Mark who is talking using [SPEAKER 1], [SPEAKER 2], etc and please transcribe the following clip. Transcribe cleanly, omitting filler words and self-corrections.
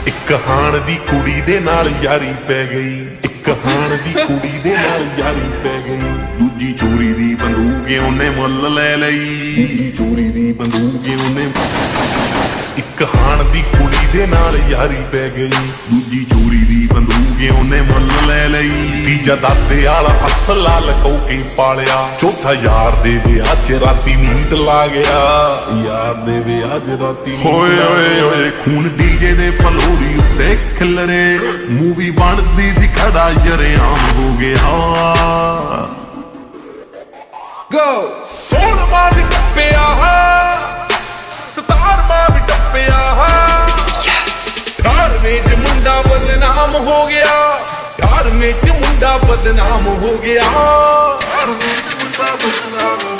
[SPEAKER 1] ਇੱਕ ਹਾਣ ਦੀ ਕੁੜੀ ਦੇ ਨਾਲ ਯਾਰੀ ਪੈ ਗਈ, ਇੱਕ ਹਾਣ ਦੀ ਕੁੜੀ ਦੇ ਨਾਲ ਯਾਰੀ ਪੈ ਗਈ। ਦੂਜੀ ਚੋਰੀ ਦੀ ਬੰਦੂਕ ਉਹਨੇ ਮੁੱਲ ਲੈ ਲਈ, ਦੂਜੀ ਚੋਰੀ ਦੀ ਬੰਦੂਕ ਉਹਨੇ। ਇੱਕ ਹਾਣ ਦੀ ਕੁੜੀ ਦੇ ਨਾਲ ਯਾਰੀ ਪੈ ਗਈ, ਦੂਜੀ ਚੋਰੀ ਦੀ ਬੰਦੂਕ ਉਹਨੇ ਮੁੱਲ ਲੈ ਲਈ। ਤੀਜਾ ਦਾਤੇ ਵਾਲਾ ਅਸਲਾ ਲਕੋ ਕੇ ਪਾਲਿਆ, ਚੌਥਾ ਯਾਰ ਦੇ ਵਿਆਹ 'ਚ ਰਾਤੀ ਨੀਂਦ ਲਾ ਗਿਆ, ਯਾਰ ਦੇ ਵਿਆਹ 'ਚ ਰਾਤੀ। ਹੋਏ ਓਏ ਓਏ ਖੂਨ ਡੀਜੇ ਦੇ ਫਲੋਰੀ ਉੱਤੇ ਖਿਲਰੇ, ਮੂਵੀ ਬਣਦੀ ਸੀ ਖੜਾ ਜਰੇਆਮ ਹੋ ਗਿਆ।
[SPEAKER 2] Go!
[SPEAKER 1] ਸੋਲਵਾਂ ਵੀ ਟੱਪਿਆ, 17ਵਾਂ ਵੀ ਟੱਪਿਆ, 18ਵੇਂ 'ਚ ਮੁੰਡਾ ਬਦਨਾਮ ਹੋ ਗਿਆ, 18ਵੇਂ 'ਚ ਮੁੰਡਾ ਬਦਨਾਮ ਹੋ ਗਿਆ, 18ਵੇਂ 'ਚ ਮੁੰਡਾ ਬਦਨਾਮ